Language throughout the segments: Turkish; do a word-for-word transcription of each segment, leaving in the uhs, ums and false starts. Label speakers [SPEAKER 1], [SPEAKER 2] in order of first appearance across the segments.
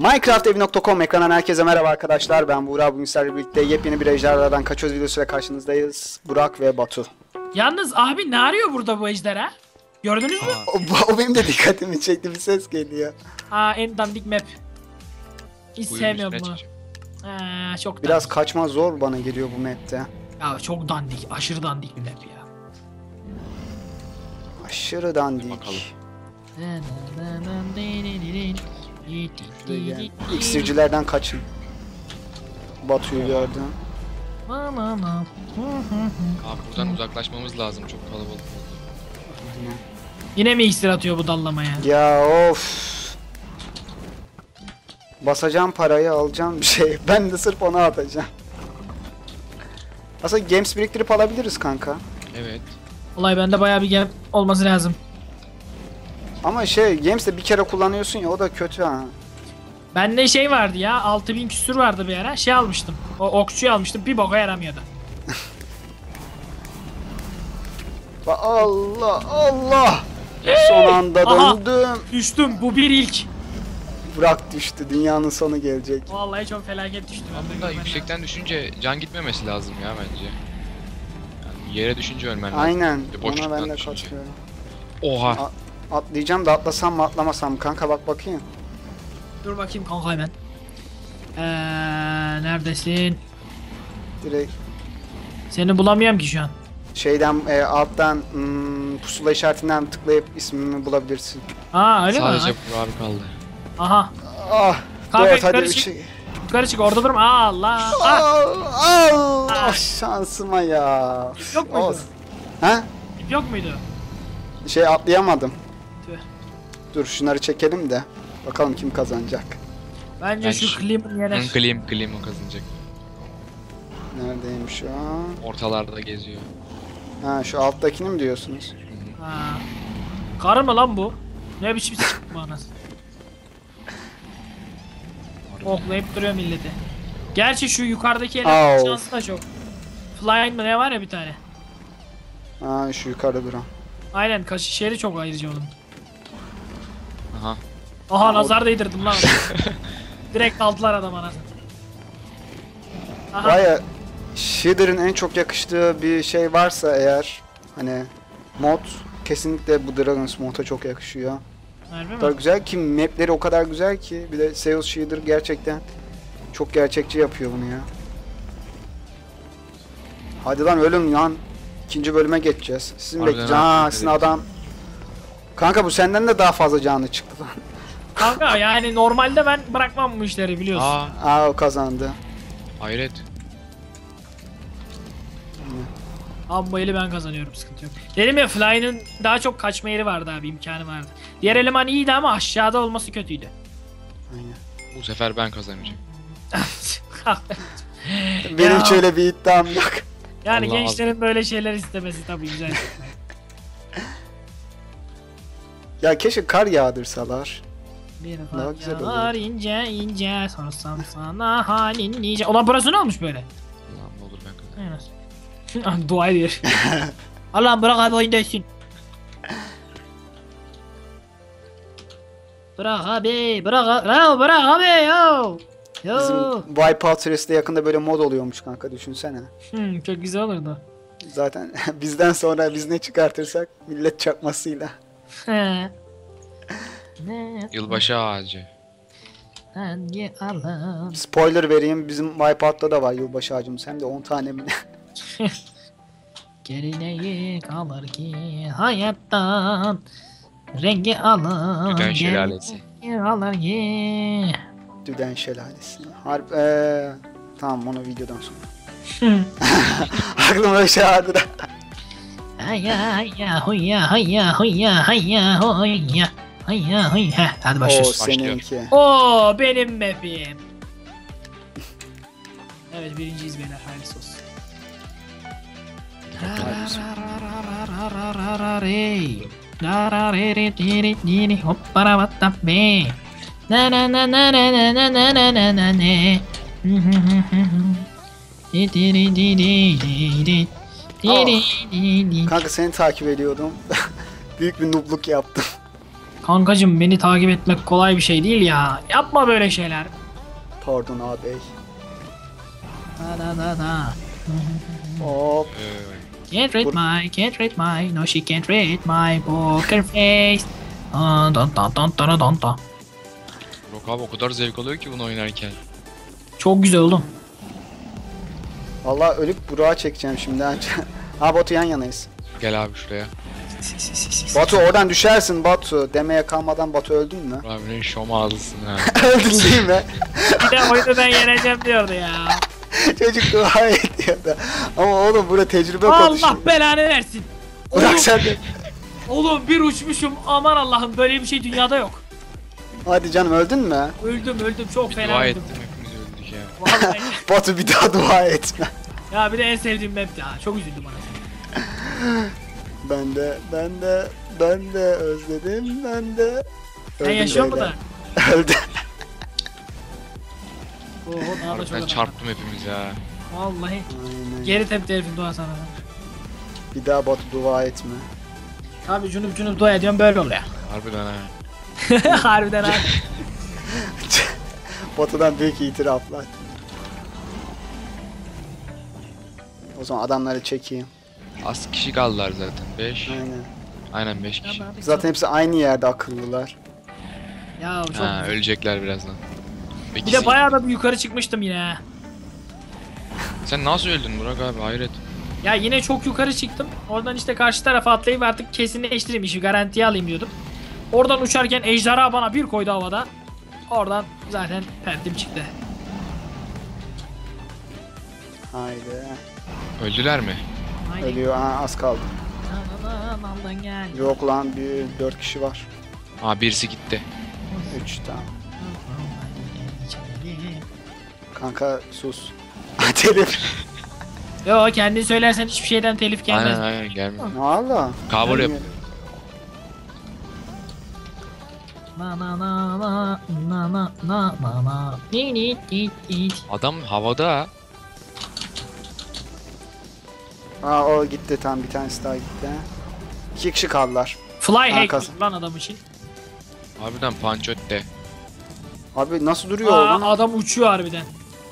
[SPEAKER 1] Minecraft Evi nokta com ekrandan herkese merhaba arkadaşlar. Ben Burak. Bugün sizlerle birlikte yepyeni bir ejderhalardan kaçıyoruz videosuyla karşınızdayız. Burak ve Batu.
[SPEAKER 2] Yalnız abi ne arıyor burada bu ejderha? Gördünüz mü?
[SPEAKER 1] O, o benim de dikkatimi çekti, bir ses geliyor.
[SPEAKER 2] Aa, en dandik map. Hiç
[SPEAKER 3] Buyurun,
[SPEAKER 2] sevmiyorum bunu. Aa, çok
[SPEAKER 1] Biraz
[SPEAKER 2] dandik.
[SPEAKER 1] kaçma zor bana geliyor bu map'te.
[SPEAKER 2] Ya çok dandik, aşırı dandik bir map ya.
[SPEAKER 1] Aşırı dandik.
[SPEAKER 3] Bakalım.
[SPEAKER 1] Yani İksircilerden kaçın. Batu'yu gördüm.
[SPEAKER 3] Abi buradan uzaklaşmamız lazım, çok kalabalık oldu.
[SPEAKER 2] Yine mi iksir atıyor bu dallamaya?
[SPEAKER 1] Ya of. Basacağım parayı, alacağım bir şey. Ben de sırf ona atacağım. Aslında games biriktirip alabiliriz kanka.
[SPEAKER 3] Evet.
[SPEAKER 2] Olay bende bayağı bir gem olması lazım.
[SPEAKER 1] Ama şey, games'te bir kere kullanıyorsun ya, o da kötü ha.
[SPEAKER 2] Bende şey vardı ya, altı bin küsür vardı bir ara, şey almıştım. O okçuyu almıştım, bir boka yaramıyordu.
[SPEAKER 1] Allah Allah. Son anda
[SPEAKER 2] Aha!
[SPEAKER 1] döndüm.
[SPEAKER 2] Düştüm, bu bir ilk.
[SPEAKER 1] Burak düştü. Dünyanın sonu gelecek.
[SPEAKER 2] Vallahi çok felaket düştüm.
[SPEAKER 3] Bunda yüksekten düşünce can gitmemesi lazım ya bence. Yani yere düşünce ölmen lazım.
[SPEAKER 1] Aynen.
[SPEAKER 3] Bir de
[SPEAKER 1] Ona
[SPEAKER 3] boşluktan
[SPEAKER 1] ben de
[SPEAKER 3] düşünce.
[SPEAKER 1] katılıyorum.
[SPEAKER 3] Oha.
[SPEAKER 1] A- Atlayacağım da atlasam mı atlamasam kanka, bak bakayım.
[SPEAKER 2] Dur bakayım kanka hemen. Ee, neredesin?
[SPEAKER 1] Direkt
[SPEAKER 2] Seni bulamıyorum ki şu an.
[SPEAKER 1] şeyden e, alttan hmm, pusula işaretinden tıklayıp ismimi bulabilirsin.
[SPEAKER 2] Aa öyle
[SPEAKER 3] Sadece
[SPEAKER 2] mi?
[SPEAKER 3] bu abi kaldı.
[SPEAKER 2] Aha.
[SPEAKER 1] Ah.
[SPEAKER 2] Kanka,
[SPEAKER 1] dört hadi
[SPEAKER 2] yukarı
[SPEAKER 1] üç.
[SPEAKER 2] çık. Yukarı çık, orada durma. Aa, Allah. Ah.
[SPEAKER 1] Allah şansıma ya.
[SPEAKER 2] Yok muydu?
[SPEAKER 1] Olsun. Ha?
[SPEAKER 2] İp yok muydu?
[SPEAKER 1] Şey atlayamadım.
[SPEAKER 2] Tüh.
[SPEAKER 1] Dur şunları çekelim de bakalım kim kazanacak.
[SPEAKER 2] Bence
[SPEAKER 3] Ben
[SPEAKER 2] şu
[SPEAKER 3] şu-
[SPEAKER 2] Cleveland yener.
[SPEAKER 3] Hı, Klim, Klim o kazanacak.
[SPEAKER 1] Neredeymiş o?
[SPEAKER 3] Ortalarda geziyor.
[SPEAKER 1] Ha, şu alttakini mi diyorsunuz?
[SPEAKER 2] Ha. Karı mı lan bu? Ne biçim çıkma anasını. Oklayıp duruyor milleti. Gerçi şu yukarıdaki elemanın
[SPEAKER 1] Au.
[SPEAKER 2] şansı da çok. Flying mı ne var ya bir tane.
[SPEAKER 1] Ha, şu yukarıda duran.
[SPEAKER 2] Aynen, kaçış yeri çok ayrıca onun.
[SPEAKER 3] Aha.
[SPEAKER 2] Aha, nazar değdirdim lan. Direkt aldılar adam anasını. Aha.
[SPEAKER 1] Vay ya, Shader'ın en çok yakıştığı bir şey varsa eğer, hani mod, kesinlikle bu Dragon's mod'a çok yakışıyor.
[SPEAKER 2] Harbi
[SPEAKER 1] O kadar
[SPEAKER 2] mi?
[SPEAKER 1] güzel ki, mapleri o kadar güzel ki, bir de Sales Shader gerçekten çok gerçekçi yapıyor bunu ya. Hadi lan ölüm lan. İkinci bölüme geçeceğiz. Sizin
[SPEAKER 3] Harbiden
[SPEAKER 1] bekleyeceğim.
[SPEAKER 3] ha,
[SPEAKER 1] Ha, sizin adam. Kanka bu senden de daha fazla canlı çıktı lan.
[SPEAKER 2] Kanka yani normalde ben bırakmam bu işleri biliyorsun.
[SPEAKER 3] Aa,
[SPEAKER 1] Aa, o kazandı.
[SPEAKER 3] hayret.
[SPEAKER 2] Abi bu eli ben kazanıyorum, sıkıntı yok. Dedim ya, Fly'nin daha çok kaçma yeri vardı abi, imkanı vardı. Diğer eleman iyiydi ama aşağıda olması kötüydü.
[SPEAKER 1] Aynen.
[SPEAKER 3] Bu sefer ben kazanacağım.
[SPEAKER 1] Benim
[SPEAKER 2] Ya.
[SPEAKER 1] hiç öyle bir iddiam yok.
[SPEAKER 2] Yani
[SPEAKER 3] Allah
[SPEAKER 2] gençlerin böyle şeyler istemesi tabii güzel.
[SPEAKER 1] Ya keşke kar yağdırsalar.
[SPEAKER 2] Bir
[SPEAKER 1] Daha güzel
[SPEAKER 2] yağar
[SPEAKER 1] olurdu.
[SPEAKER 2] ince ince, sorsam sana halin nice. Ulan burası ne olmuş böyle?
[SPEAKER 3] Allah'ım ne olur ben kazanayım.
[SPEAKER 2] Aynen. Dua ediyor. Allah'ım bırak abi, oyundasın. Bırak abi, bırak abi, bırak, bırak abi yo. Yo.
[SPEAKER 1] Bizim Wipeout serisinde yakında böyle mod oluyormuş kanka, düşünsene.
[SPEAKER 2] Hmm, çok güzel olurdu.
[SPEAKER 1] Zaten bizden sonra biz ne çıkartırsak millet çakmasıyla.
[SPEAKER 2] He. Ne?
[SPEAKER 3] Yılbaşı ağacı.
[SPEAKER 2] Hangi alan?
[SPEAKER 1] Spoiler vereyim, bizim Wipeout'ta da var yılbaşı ağacımız, hem de on tane mi ne?
[SPEAKER 2] Gerineyi kalır ki hayattan rengi alır.
[SPEAKER 3] Tüten şelalesi.
[SPEAKER 2] Gerineyi alır ki.
[SPEAKER 1] Düden şelalesi. Harp eee tamam, onu videodan sonra. Aklıma bir şey vardı da.
[SPEAKER 2] Hayya hayya huyya hayya huyya hayya huyya hayya huyya. Hadi
[SPEAKER 1] O
[SPEAKER 2] başlıyoruz.
[SPEAKER 1] seninki.
[SPEAKER 2] Oo, benim map'im. Evet, birinciyiz beyler, hayırlısı olsun. Hoppara batta be. Na na na na na na na na na na na ne. Di di di di di di di. Di di di di.
[SPEAKER 1] Kanka seni takip ediyordum. Büyük bir noobluk yaptım.
[SPEAKER 2] Kankacım beni takip etmek kolay bir şey değil ya. Yapma böyle şeyler.
[SPEAKER 1] Pardon ağabey.
[SPEAKER 2] Da da da da.
[SPEAKER 1] Hop.
[SPEAKER 3] Ee,
[SPEAKER 2] Can't read my, can't read my, no she can't read my poker face. Aa, dan dan dan dan dan dan.
[SPEAKER 3] Yok abi o kadar zevk alıyor ki bunu oynarken.
[SPEAKER 2] Çok güzel oğlum.
[SPEAKER 1] Vallahi ölüp Burak'a çekeceğim şimdi. Ha Batu yan yanayız.
[SPEAKER 3] Gel abi şuraya.
[SPEAKER 1] Batu oradan düşersin Batu. Demeye kalmadan Batu öldün mü?
[SPEAKER 3] Abi ne şom ağzısın ha.
[SPEAKER 1] Öldün değil mi?
[SPEAKER 2] Bir de oyunu ben yeneceğim diyordu ya.
[SPEAKER 1] Çocuk dua ediyordu. Ama oğlum burada tecrübe konuşuyor.
[SPEAKER 2] Allah belanı versin.
[SPEAKER 1] Bırak
[SPEAKER 2] Oğlum,
[SPEAKER 1] sen de.
[SPEAKER 2] oğlum bir uçmuşum. Aman Allah'ım böyle bir şey dünyada yok.
[SPEAKER 1] Hadi canım öldün mü?
[SPEAKER 2] Öldüm öldüm çok
[SPEAKER 3] Bir
[SPEAKER 2] fena
[SPEAKER 3] dua
[SPEAKER 2] öldüm.
[SPEAKER 3] ettim hepimiz öldük ya.
[SPEAKER 2] Vallahi.
[SPEAKER 1] Batu bir daha dua etme.
[SPEAKER 2] Ya bir de en sevdiğim map ya. Çok üzüldüm bana.
[SPEAKER 1] Ben de, ben de, ben de özledim, ben de.
[SPEAKER 2] Sen
[SPEAKER 1] Öldüm
[SPEAKER 2] yaşıyor mu
[SPEAKER 1] beyler.
[SPEAKER 2] da?
[SPEAKER 1] Öldü.
[SPEAKER 2] Oo daha da çok
[SPEAKER 3] Harbiden
[SPEAKER 2] adam.
[SPEAKER 3] çarptım hepimiz ya.
[SPEAKER 2] Vallahi.
[SPEAKER 1] Aynen.
[SPEAKER 2] Geri tepti herifin dua sana.
[SPEAKER 1] Bir daha Batu dua etme.
[SPEAKER 2] Abi cunup cunup dua ediyorum böyle oluyor.
[SPEAKER 3] Harbiden ha.
[SPEAKER 2] Harbiden abi.
[SPEAKER 1] Batu'dan büyük itiraflar. O zaman adamları çekeyim.
[SPEAKER 3] Az kişi kaldılar zaten. beş.
[SPEAKER 1] Aynen.
[SPEAKER 3] Aynen beş kişi.
[SPEAKER 1] Zaten hepsi aynı yerde akıllılar.
[SPEAKER 2] Ya çok
[SPEAKER 3] Ha
[SPEAKER 2] güzel.
[SPEAKER 3] ölecekler birazdan. Peki
[SPEAKER 2] Bir de
[SPEAKER 3] sen-
[SPEAKER 2] bayağı da bir yukarı çıkmıştım yine.
[SPEAKER 3] Sen nasıl öldün Burak abi hayret.
[SPEAKER 2] Ya yine çok yukarı çıktım. Oradan işte karşı tarafa atlayıp artık kesinleştireyim işi garantiye alayım diyordum. Oradan uçarken ejderha bana bir koydu havada. Oradan zaten perdim çıktı.
[SPEAKER 1] Haydi.
[SPEAKER 3] Öldüler mi?
[SPEAKER 2] Haydi.
[SPEAKER 1] Ölüyor. Ha, az kaldı.
[SPEAKER 2] Anamdan gel.
[SPEAKER 1] Yok lan bir dört kişi var.
[SPEAKER 3] Aa birisi gitti.
[SPEAKER 1] Üç tamam. Kanka sus. Telif.
[SPEAKER 2] Yo kendin söylersen hiçbir şeyden telif gelmez.
[SPEAKER 3] Aynen aynen gelmiyor.
[SPEAKER 1] Valla.
[SPEAKER 3] Cover yap.
[SPEAKER 2] Na na na na na na na na na. Ni ni ni ni.
[SPEAKER 3] Adam havada.
[SPEAKER 1] Aa o gitti tam bir tanesi daha gitti. İki kişi kaldılar.
[SPEAKER 2] Fly
[SPEAKER 1] Arkası.
[SPEAKER 2] hack lan adam için.
[SPEAKER 3] Harbiden pançötte.
[SPEAKER 1] Abi nasıl duruyor
[SPEAKER 2] Aa,
[SPEAKER 1] oradan?
[SPEAKER 2] adam uçuyor harbiden.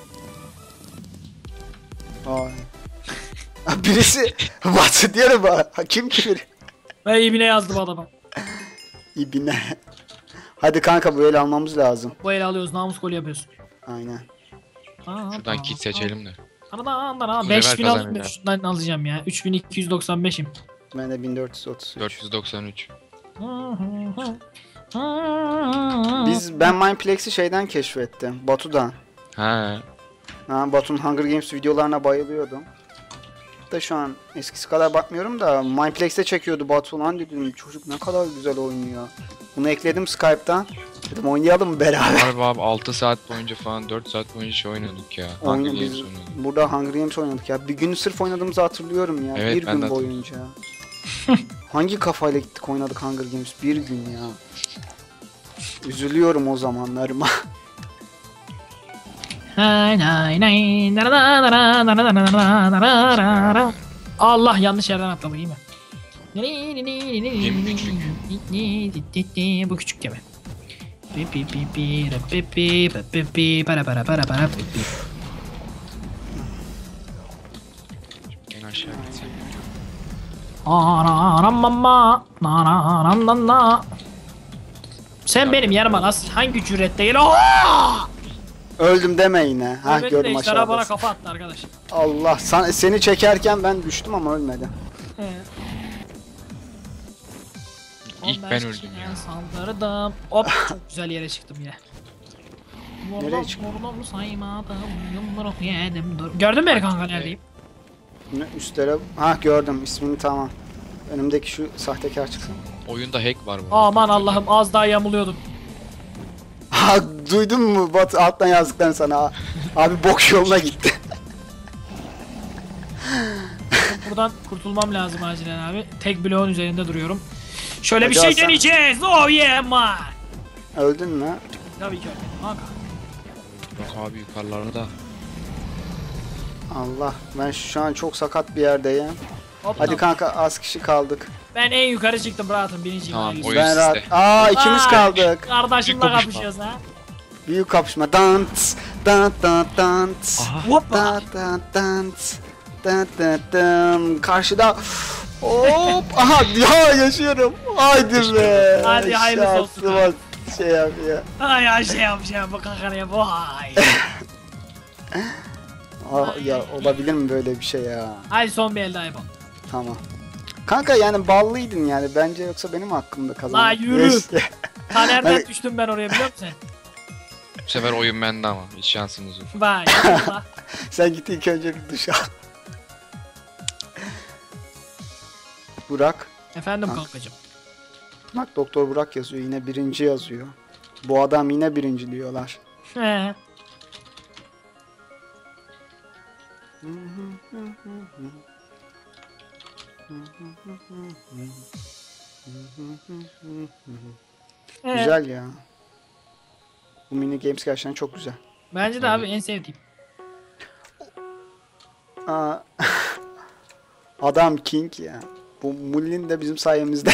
[SPEAKER 1] Ay. Birisi Batı diyorum ha. Kim ki biri?
[SPEAKER 2] Ben ibine yazdım adama.
[SPEAKER 1] İbine. Hadi kanka bu el almamız lazım.
[SPEAKER 2] Bu el alıyoruz namus golü yapıyorsun.
[SPEAKER 1] Aynen.
[SPEAKER 3] Şuradan kit seçelim de. Bu
[SPEAKER 2] beş
[SPEAKER 3] sefer
[SPEAKER 2] bin
[SPEAKER 3] kazanıyor
[SPEAKER 2] al- şundan alacağım ya. üç bin iki yüz doksan beşim.
[SPEAKER 1] Ben de bin dört yüz otuz üç.
[SPEAKER 3] dört yüz doksan üç.
[SPEAKER 1] Biz ben Mineplex'i şeyden keşfettim. Batu'dan.
[SPEAKER 3] Ha.
[SPEAKER 1] Ha, Batu'nun Hunger Games videolarına bayılıyordum. Da şu an eskisi kadar bakmıyorum da Mineplex'te çekiyordu Batu lan dedim çocuk ne kadar güzel oynuyor. Bunu ekledim Skype'tan. Dedim oynayalım mı beraber?
[SPEAKER 3] Harbi abi altı saat boyunca falan dört saat boyunca şey oynadık ya. Hunger
[SPEAKER 1] Oyunu
[SPEAKER 3] Games
[SPEAKER 1] biz
[SPEAKER 3] oynadık.
[SPEAKER 1] burada Hunger Games oynadık ya. Bir gün sırf oynadığımızı hatırlıyorum ya.
[SPEAKER 3] Evet,
[SPEAKER 1] bir
[SPEAKER 3] ben
[SPEAKER 1] gün
[SPEAKER 3] de
[SPEAKER 1] boyunca. Hangi kafayla gittik oynadık Hunger Games bir gün ya. Üzülüyorum o zamanlarıma.
[SPEAKER 2] Allah yanlış yerden atladı iyi mi? Bu küçük gemi. Para para para para.
[SPEAKER 3] En aşağı gitsek.
[SPEAKER 2] Sen benim yanıma nasıl hangi cüretle gel? Aaaa!
[SPEAKER 1] Öldüm deme yine. Ha
[SPEAKER 2] Evet,
[SPEAKER 1] gördüm
[SPEAKER 2] ejderha bana
[SPEAKER 1] aşağıda.
[SPEAKER 2] kafa attı arkadaş.
[SPEAKER 1] Allah san- seni çekerken ben düştüm ama ölmedim.
[SPEAKER 3] İlk ben öldüm ya.
[SPEAKER 2] Saldırdım. Hop çok güzel yere çıktım yine.
[SPEAKER 1] Nereye
[SPEAKER 2] Vurdum,
[SPEAKER 1] çıktın?
[SPEAKER 2] vurdum, saymadım, yumruk yedim, dur. Gördün mü beni kanka neredeyim?
[SPEAKER 1] Ne üstlere ha gördüm ismini tamam. Önümdeki şu sahtekar çıksın.
[SPEAKER 3] Oyunda hack var bu.
[SPEAKER 2] Aman Allah'ım az daha yamuluyordum.
[SPEAKER 1] Ha duydun mu Batu alttan yazdıktan sana abi bok yoluna gitti.
[SPEAKER 2] Buradan kurtulmam lazım acilen abi. Tek bloğun üzerinde duruyorum. Şöyle bir
[SPEAKER 1] Hadi
[SPEAKER 2] şey
[SPEAKER 1] Hasan.
[SPEAKER 2] deneyeceğiz. Oh yeah man.
[SPEAKER 1] Öldün mü?
[SPEAKER 2] Tabii ki ölmedim kanka.
[SPEAKER 3] Yok abi yukarılarda.
[SPEAKER 1] Allah ben şu an çok sakat bir yerdeyim.
[SPEAKER 2] Hop,
[SPEAKER 1] Hadi
[SPEAKER 2] tamam.
[SPEAKER 1] kanka az kişi kaldık.
[SPEAKER 2] Ben en yukarı çıktım rahatım birinciyim.
[SPEAKER 3] Tamam,
[SPEAKER 2] hayırlısı.
[SPEAKER 3] oyun
[SPEAKER 1] Ben rahat.
[SPEAKER 3] sizde.
[SPEAKER 1] Aa ikimiz
[SPEAKER 2] Vay,
[SPEAKER 1] kaldık.
[SPEAKER 2] Kardeşimle
[SPEAKER 3] Bir kapışma.
[SPEAKER 2] kapışıyoruz ha.
[SPEAKER 1] Büyük kapışma. Dans, dans, dans, dans.
[SPEAKER 3] Aha.
[SPEAKER 2] Hoppa.
[SPEAKER 1] Dan, dan, dans, dan, dan, dan. Karşıda. Hop. Aha ya yaşıyorum. Haydi be.
[SPEAKER 2] Hadi hayırlısı olsun.
[SPEAKER 1] Şansıma şey yap ya.
[SPEAKER 2] Ay ay şey yap şey yap kanka yap. Vay.
[SPEAKER 1] Aa, ya olabilir mi böyle bir şey ya?
[SPEAKER 2] Hadi son bir el daha yapalım.
[SPEAKER 1] Tamam. Kanka yani ballıydın yani bence yoksa benim hakkımda kazandın.
[SPEAKER 2] La yürü.
[SPEAKER 1] Neyse.
[SPEAKER 2] Ta nereden
[SPEAKER 1] Hani-
[SPEAKER 2] düştüm ben oraya biliyor musun?
[SPEAKER 3] Bu sefer oyun bende ama hiç şansınız yok.
[SPEAKER 2] Vay. Allah.
[SPEAKER 1] Sen git ilk önce bir duş al. Burak.
[SPEAKER 2] Efendim
[SPEAKER 1] Ha.
[SPEAKER 2] kankacım.
[SPEAKER 1] Bak Doktor Burak yazıyor yine birinci yazıyor. Bu adam yine birinci diyorlar.
[SPEAKER 2] He. He.
[SPEAKER 1] Güzel ya. Bu mini games gerçekten çok güzel.
[SPEAKER 2] Bence de abi en sevdiğim.
[SPEAKER 1] Aa, adam king ya. Bu Mullin de bizim sayemizde.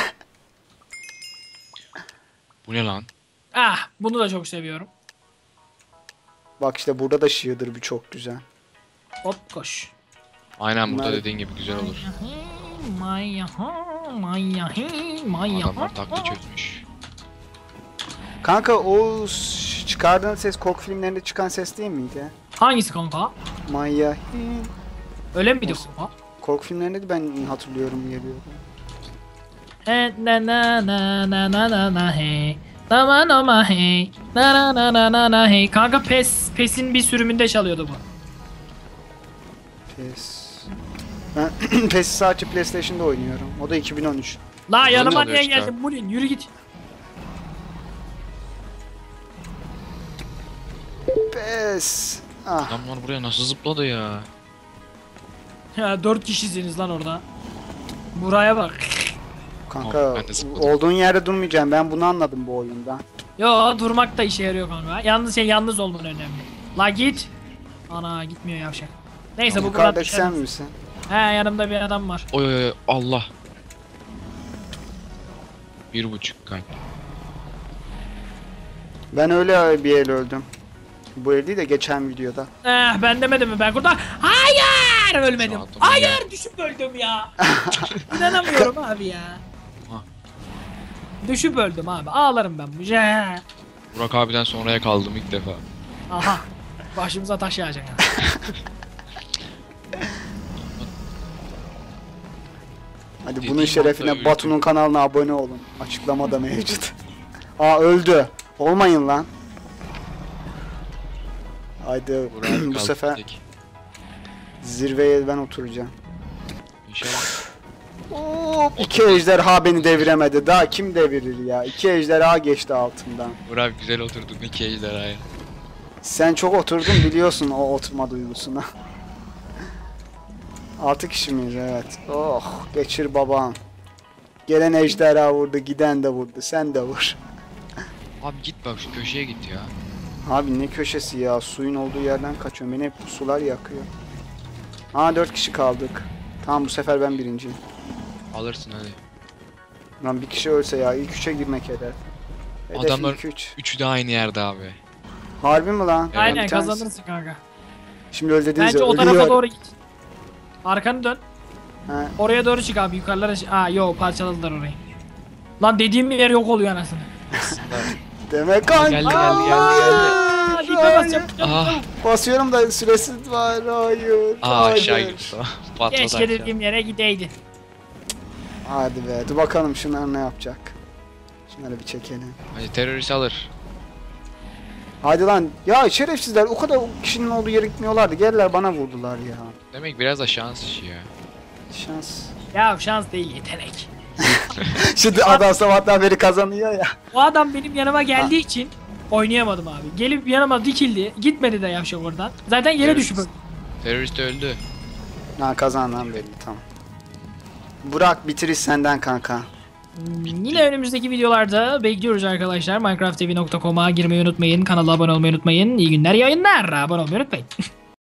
[SPEAKER 3] Bu ne lan?
[SPEAKER 2] Ah bunu da çok seviyorum.
[SPEAKER 1] Bak işte burada da Shielder bir çok güzel.
[SPEAKER 2] Hop koş.
[SPEAKER 3] Aynen burada
[SPEAKER 1] Bunlar-
[SPEAKER 3] dediğin gibi güzel olur.
[SPEAKER 2] Maya ha, maya he, maya ha.
[SPEAKER 3] Adamlar taktiği çözmüş.
[SPEAKER 1] Kanka o s- çıkardığın ses korku filmlerinde çıkan ses değil miydi?
[SPEAKER 2] Hangisi kanka?
[SPEAKER 1] Maya.
[SPEAKER 2] Öyle miydi
[SPEAKER 1] Olsun.
[SPEAKER 2] kanka?
[SPEAKER 1] Korku filmlerinde de ben hatırlıyorum geliyorum.
[SPEAKER 2] He na na na na na na na hey. Na na na hey. Na na na na na na hey. Kanka PES PES'in bir sürümünde çalıyordu bu.
[SPEAKER 1] PES. Ben PES'i sadece PlayStation'da oynuyorum. O da iki bin on üç.
[SPEAKER 2] La yanıma
[SPEAKER 3] çalıyor
[SPEAKER 2] niye
[SPEAKER 3] işte.
[SPEAKER 2] geldin Mulin yürü git.
[SPEAKER 1] PES. Ah.
[SPEAKER 3] Adamlar buraya nasıl zıpladı ya?
[SPEAKER 2] Ya dört kişisiniz lan orada. Buraya bak.
[SPEAKER 1] Kanka
[SPEAKER 3] Oh, ben de zıpladım.
[SPEAKER 1] olduğun yerde durmayacaksın. Ben bunu anladım bu oyunda.
[SPEAKER 2] Yo durmak da işe yarıyor kanka. Yalnız şey yalnız olman önemli. La git. Ana gitmiyor yavşak. Neyse bu buradan
[SPEAKER 1] Yukarıdaki sen
[SPEAKER 2] düşer.
[SPEAKER 1] misin?
[SPEAKER 2] He yanımda bir adam var.
[SPEAKER 3] Oy oy oy Allah. Bir buçuk kalp.
[SPEAKER 1] Ben öyle bir el öldüm. Bu el değil de geçen videoda.
[SPEAKER 2] Eh ben demedim mi ben kurtar. Hayır ölmedim.
[SPEAKER 3] Şu adamı
[SPEAKER 2] Hayır düşüp öldüm ya. İnanamıyorum abi ya.
[SPEAKER 3] Ha.
[SPEAKER 2] Düşüp öldüm abi. Ağlarım ben bu. Je.
[SPEAKER 3] Burak abiden sonraya kaldım ilk defa.
[SPEAKER 2] Aha. Başımıza taş yağacak ha.
[SPEAKER 1] Hadi
[SPEAKER 3] Dediğim
[SPEAKER 1] bunun şerefine
[SPEAKER 3] anda
[SPEAKER 1] Batu'nun kanalına abone olun. Açıklamada mevcut. Aa öldü. Olmayın lan. Haydi
[SPEAKER 3] Burak abi
[SPEAKER 1] bu
[SPEAKER 3] kaldı
[SPEAKER 1] sefer
[SPEAKER 3] tek.
[SPEAKER 1] zirveye ben oturacağım.
[SPEAKER 3] İnşallah.
[SPEAKER 1] Hop, iki ejderha beni deviremedi. Daha kim devirir ya? İki ejderha geçti altından.
[SPEAKER 3] Burak abi güzel oturdun iki ejderhaya.
[SPEAKER 1] Sen çok oturdun biliyorsun o oturma duygusuna. Altı kişi miyiz? Evet. Oh geçir babam. Gelen ejderha vurdu, giden de vurdu. Sen de vur.
[SPEAKER 3] Abi git bak şu köşeye git ya.
[SPEAKER 1] Abi ne köşesi ya? Suyun olduğu yerden kaçıyorum. Beni hep sular yakıyor. Aa dört kişi kaldık. Tamam bu sefer ben birinciyim.
[SPEAKER 3] Alırsın hadi.
[SPEAKER 1] Lan bir kişi ölse ya ilk üçe girmek eder. Hedef
[SPEAKER 3] Adamlar-
[SPEAKER 1] ilk üç.
[SPEAKER 3] Üçü de aynı yerde abi.
[SPEAKER 1] Harbi mi lan?
[SPEAKER 2] Aynen
[SPEAKER 1] Bir tanesi-
[SPEAKER 2] kazanırsın kanka.
[SPEAKER 1] Şimdi öyle dediniz
[SPEAKER 2] Bence
[SPEAKER 1] ya
[SPEAKER 2] o tarafa
[SPEAKER 1] ölüyor.
[SPEAKER 2] doğru git. Arkanı dön.
[SPEAKER 1] Ha,
[SPEAKER 2] Oraya doğru çık abi yukarılara çık. Aa yo parçaladılar orayı. Lan dediğim yer yok oluyor anasını.
[SPEAKER 1] demek kanka.
[SPEAKER 3] Geldi, geldi, geldi, geldi.
[SPEAKER 2] Aa lipe basacağım.
[SPEAKER 3] Ah.
[SPEAKER 1] Basıyorum da süresiz var. Hayır.
[SPEAKER 3] Aa
[SPEAKER 1] hayır.
[SPEAKER 3] aşağı gitti. Patladı
[SPEAKER 2] Keşke
[SPEAKER 3] aşağı.
[SPEAKER 2] dediğim yere gideydin.
[SPEAKER 1] Hadi be. Dur bakalım şunlar ne yapacak. Şunları bir çekelim.
[SPEAKER 3] Hadi terörist alır.
[SPEAKER 1] Hadi lan. Ya şerefsizler o kadar kişinin olduğu yere gitmiyorlardı. Geldiler bana vurdular ya.
[SPEAKER 3] Demek biraz da şans işi ya.
[SPEAKER 1] Şans.
[SPEAKER 2] Ya şans değil yetenek.
[SPEAKER 1] Şimdi adam sabahtan beri kazanıyor ya.
[SPEAKER 2] O adam benim yanıma geldiği için oynayamadım abi. Gelip yanıma dikildi. Gitmedi de yavşak oradan. Zaten yere
[SPEAKER 3] Evet.
[SPEAKER 2] düşüp öldü.
[SPEAKER 3] Terörist öldü.
[SPEAKER 1] Ha kazanan belli tamam. Burak bitiriş senden kanka.
[SPEAKER 2] Hmm, Yine önümüzdeki videolarda bekliyoruz arkadaşlar. minecraft t v nokta com'a girmeyi unutmayın. Kanala abone olmayı unutmayın. İyi günler, yayınlar. Abone olmayı unutmayın.